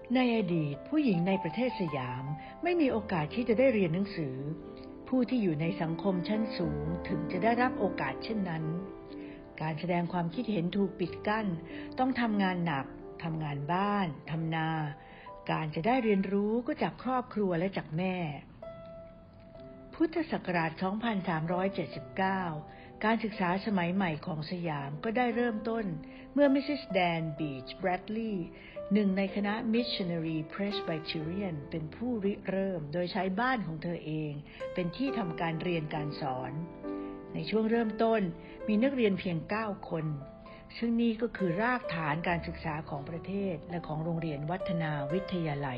ในอดีตผู้หญิงในประเทศสยามไม่มีโอกาสที่จะได้เรียนหนังสือผู้ที่อยู่ในสังคมชั้นสูงถึงจะได้รับโอกาสเช่นนั้นการแสดงความคิดเห็นถูกปิดกั้นต้องทำงานหนักทำงานบ้านทำนาการจะได้เรียนรู้ก็จากครอบครัวและจากแม่พุทธศักราช 2379 การศึกษาสมัยใหม่ของสยามก็ได้เริ่มต้นเมื่อมิสซิสแดนบีชแบรดลีย์หนึ่งในคณะ Missionary Presbyterian เป็นผู้ริเริ่มโดยใช้บ้านของเธอเองเป็นที่ทำการเรียนการสอนในช่วงเริ่มต้นมีนักเรียนเพียง 9 คนซึ่งนี่ก็คือรากฐานการศึกษาของประเทศและของโรงเรียนวัฒนาวิทยาลัย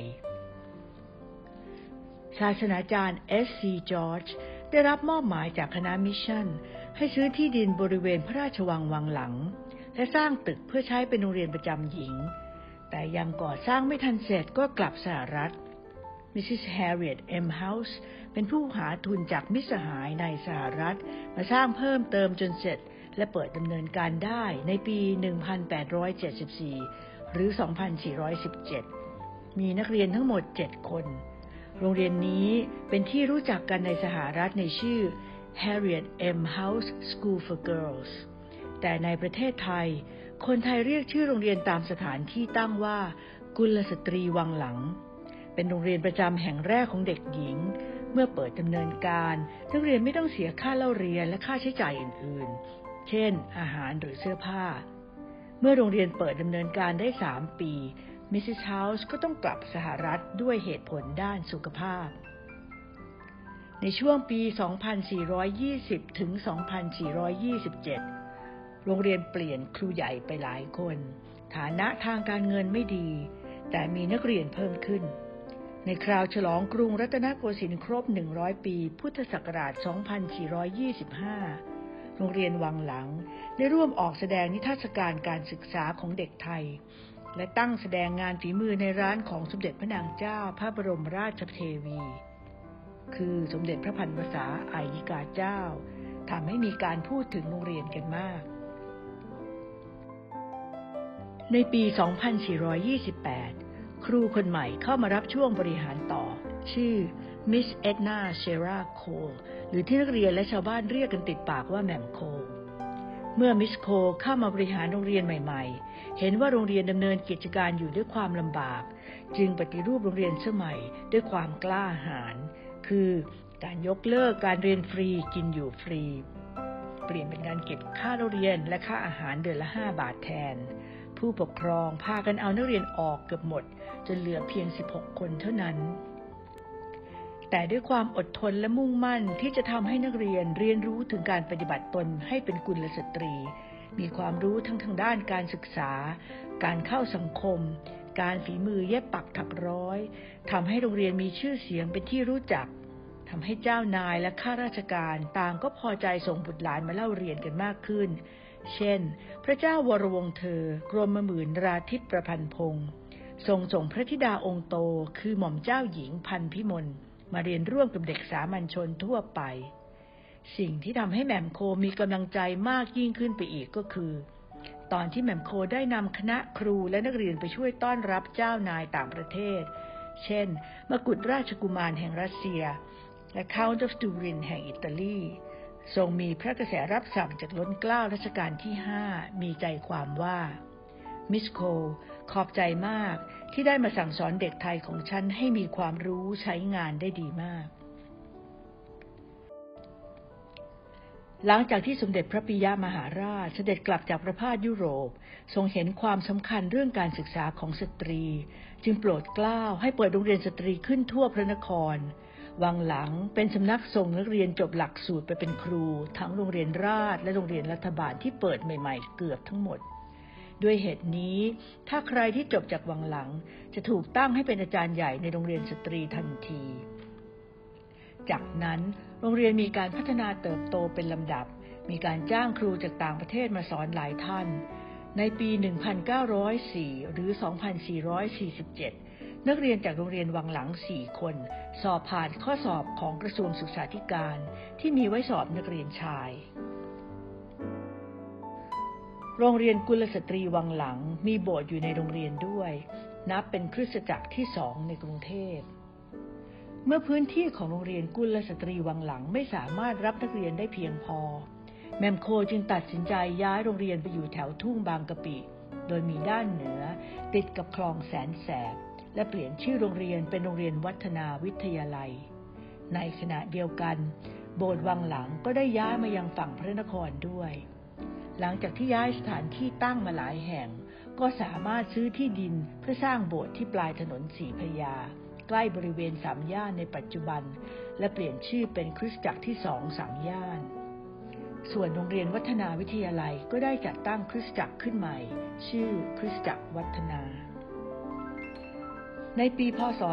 ศาสนาจารย์ S.C. George ได้รับมอบหมายจากคณะมิชชั่นให้ซื้อที่ดินบริเวณพระราชวังวังหลังและสร้างตึกเพื่อใช้เป็นโรงเรียนประจำหญิงแต่ยังก่อสร้างไม่ทันเสร็จก็กลับสหรัฐ Mrs. Harriet M. House เป็นผู้หาทุนจากมิตรสหายในสหรัฐมาสร้างเพิ่มเติมจนเสร็จและเปิดดำเนินการได้ในปี 1874 หรือ 2417 มีนักเรียนทั้งหมด 7 คนโรงเรียนนี้เป็นที่รู้จักกันในสหรัฐในชื่อ Harriet M. House School for Girls แต่ในประเทศไทยคนไทยเรียกชื่อโรงเรียนตามสถานที่ตั้งว่ากุลสตรีวังหลังเป็นโรงเรียนประจำแห่งแรกของเด็กหญิงเมื่อเปิดดำเนินการนักเรียนไม่ต้องเสียค่าเล่าเรียนและค่าใช้จ่ายอื่นๆเช่นอาหารหรือเสื้อผ้าเมื่อโรงเรียนเปิดดำเนินการได้ 3 ปีมิสซิส เฮาส์ก็ต้องกลับสหรัฐด้วยเหตุผลด้านสุขภาพในช่วงปี 2420 ถึง 2427 โรงเรียนเปลี่ยนครูใหญ่ไปหลายคนฐานะทางการเงินไม่ดีแต่มีนักเรียนเพิ่มขึ้นในคราวฉลองกรุงรัตนโกสินทร์ครบ 100 ปีพุทธศักราช 2425 โรงเรียนวังหลังได้ร่วมออกแสดงนิทรรศการการศึกษาของเด็กไทยและตั้งแสดงงานฝีมือในร้านของสมเด็จพระนางเจ้าพระบรมราชเทวีคือสมเด็จพระพันวษาอายิกาเจ้าทำให้มีการพูดถึงโรงเรียนกันมากในปี 2428 ครูคนใหม่เข้ามารับช่วงบริหารต่อชื่อมิสเอ็ดนาเชราโคลหรือที่นักเรียนและชาวบ้านเรียกกันติดปากว่าแหม่มโคลเมื่อมิสโคลเข้ามาบริหารโรงเรียนใหม่ๆเห็นว่าโรงเรียนดำเนินกิจการอยู่ด้วยความลำบากจึงปฏิรูปโรงเรียนสมัยด้วยความกล้าหาญคือการยกเลิกการเรียนฟรีกินอยู่ฟรีเปลี่ยนเป็นการเก็บค่าเรียนและค่าอาหารเดือนละ5 บาทแทนผู้ปกครองพากันเอานักเรียนออกเกือบหมดจนเหลือเพียง16 คนเท่านั้นแต่ด้วยความอดทนและมุ่งมั่นที่จะทำให้นักเรียนเรียนรู้ถึงการปฏิบัติตนให้เป็นกุลสตรีมีความรู้ทั้งทางด้านการศึกษาการเข้าสังคมการฝีมือเย็บปักถักร้อยทำให้โรงเรียนมีชื่อเสียงเป็นที่รู้จักทำให้เจ้านายและข้าราชการต่างก็พอใจส่งบุตรหลานมาเล่าเรียนกันมากขึ้นเช่นพระเจ้าวรวงศ์เธอกรมหมื่นราทิตประพันธ์พงศ์ทรงส่งพระธิดาองค์โตคือหม่อมเจ้าหญิงพันพิมลมาเรียนร่วมกับเด็กสามัญชนทั่วไปสิ่งที่ทำให้แหม่มโคมีกำลังใจมากยิ่งขึ้นไปอีกก็คือตอนที่แหม่มโคได้นำคณะครูและนักเรียนไปช่วยต้อนรับเจ้านายต่างประเทศเช่นมกุฎราชกุมารแห่งรัสเซียและ Count of Turin แห่งอิตาลีทรงมีพระกระแสรับสั่งจากล้นเกล้ารัชกาลที่ 5มีใจความว่ามิสโคขอบใจมากที่ได้มาสั่งสอนเด็กไทยของฉันให้มีความรู้ใช้งานได้ดีมากหลังจากที่สมเด็จพระปิยมหาราชเสด็จกลับจากประพาสยุโรปทรงเห็นความสำคัญเรื่องการศึกษาของสตรีจึงโปรดเกล้าให้เปิดโรงเรียนสตรีขึ้นทั่วพระนครวังหลังเป็นสำนักส่งนักเรียนจบหลักสูตรไปเป็นครูทั้งโรงเรียนราษฎรและโรงเรียนรัฐบาลที่เปิดใหม่ๆเกือบทั้งหมดด้วยเหตุนี้ถ้าใครที่จบจากวังหลังจะถูกตั้งให้เป็นอาจารย์ใหญ่ในโรงเรียนสตรีทันทีจากนั้นโรงเรียนมีการพัฒนาเติบโตเป็นลำดับมีการจ้างครูจากต่างประเทศมาสอนหลายท่านในปี 1904 หรือ 2447 นักเรียนจากโรงเรียนวังหลัง 4 คนสอบผ่านข้อสอบของกระทรวงศึกษาธิการที่มีไว้สอบนักเรียนชายโรงเรียนกุลสตรีวังหลังมีโบสถ์อยู่ในโรงเรียนด้วยนับเป็นคริสตจักรที่2ในกรุงเทพเมื่อพื้นที่ของโรงเรียนกุลสตรีวังหลังไม่สามารถรับนักเรียนได้เพียงพอแมมโคจึงตัดสินใจย้ายโรงเรียนไปอยู่แถวทุ่งบางกะปิโดยมีด้านเหนือติดกับคลองแสนแสบและเปลี่ยนชื่อโรงเรียนเป็นโรงเรียนวัฒนาวิทยาลัยในขณะเดียวกันโบสถ์วังหลังก็ได้ย้ายมายังฝั่งพระนครด้วยหลังจากที่ย้ายสถานที่ตั้งมาหลายแห่งก็สามารถซื้อที่ดินเพื่อสร้างโบสถ์ที่ปลายถนนศรีพระยาใกล้บริเวณสามย่านในปัจจุบันและเปลี่ยนชื่อเป็นคริสตจักรที่2 3 ย่านส่วนโรงเรียนวัฒนาวิทยาลัยก็ได้จัดตั้งคริสตจักรขึ้นใหม่ชื่อคริสตจักรวัฒนาในปีพ.ศ.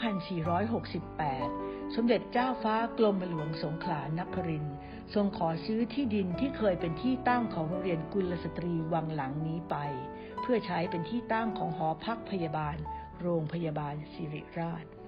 2468 สมเด็จเจ้าฟ้ากรมหลวงสงขลานครินทร์ทรงขอซื้อที่ดินที่เคยเป็นที่ตั้งของโรงเรียนกุลสตรีวังหลังนี้ไปเพื่อใช้เป็นที่ตั้งของหอพักพยาบาลโรงพยาบาลศิริราช